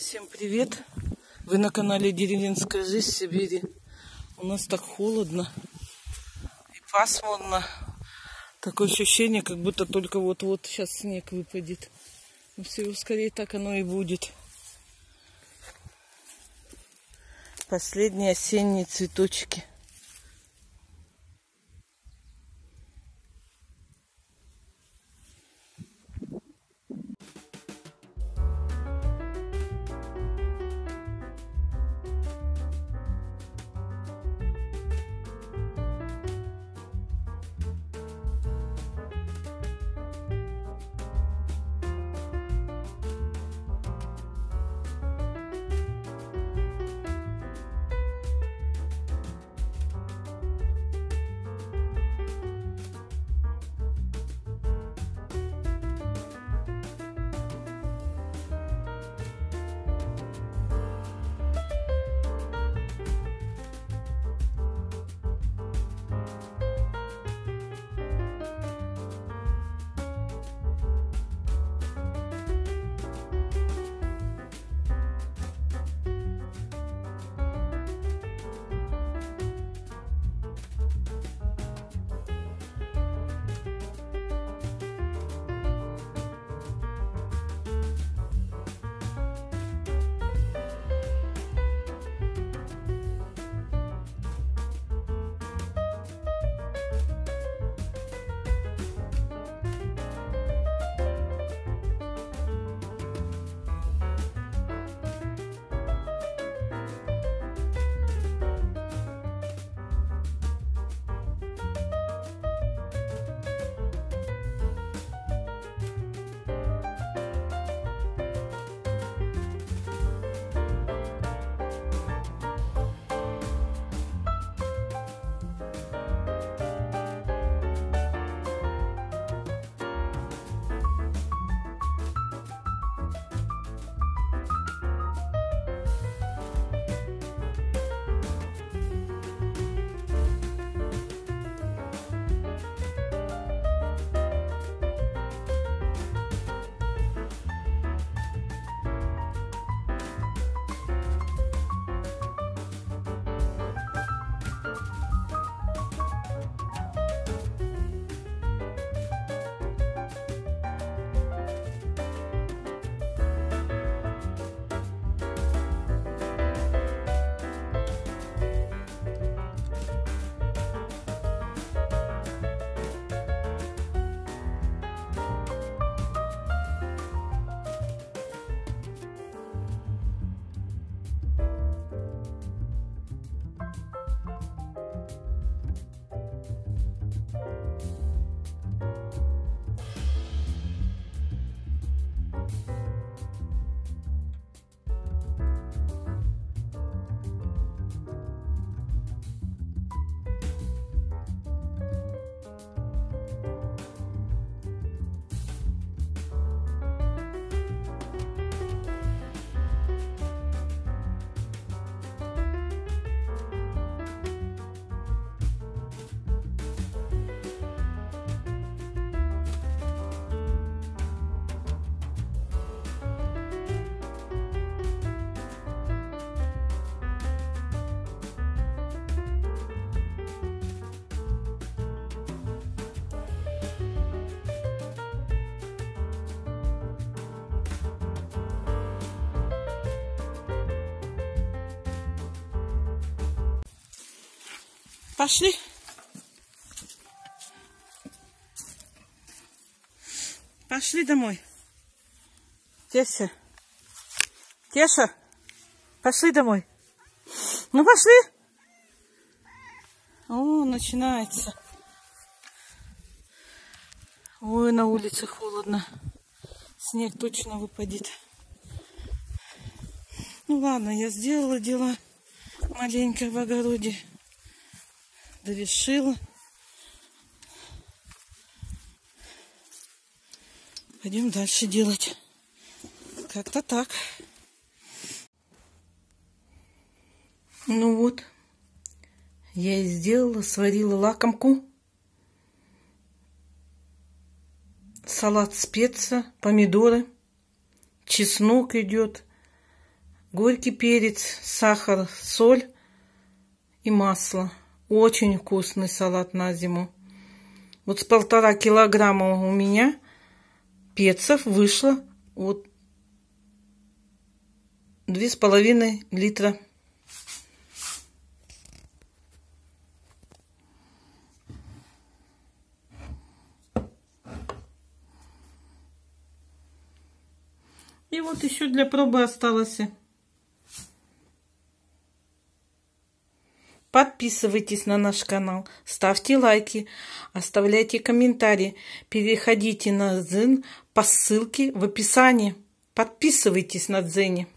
Всем привет! Вы на канале Деревенская жизнь в Сибири. У нас так холодно и пасмурно. Такое ощущение, как будто только вот-вот сейчас снег выпадет. Но всего скорее так оно и будет. Последние осенние цветочки. Пошли. Пошли домой. Теша. Теша. Пошли домой. Ну, пошли. О, начинается. Ой, на улице холодно. Снег точно выпадет. Ну, ладно, я сделала дела маленько в огороде. Дорешила. Пойдем дальше делать. Как-то так. Ну вот. Я и сделала, сварила лакомку. Салат специя, помидоры, чеснок идет, горький перец, сахар, соль и масло. Очень вкусный салат на зиму. Вот с 1,5 килограмма у меня перцев вышло вот 2,5 литра. И вот еще для пробы осталось. Подписывайтесь на наш канал, ставьте лайки, оставляйте комментарии, переходите на Дзен по ссылке в описании. Подписывайтесь на Дзене.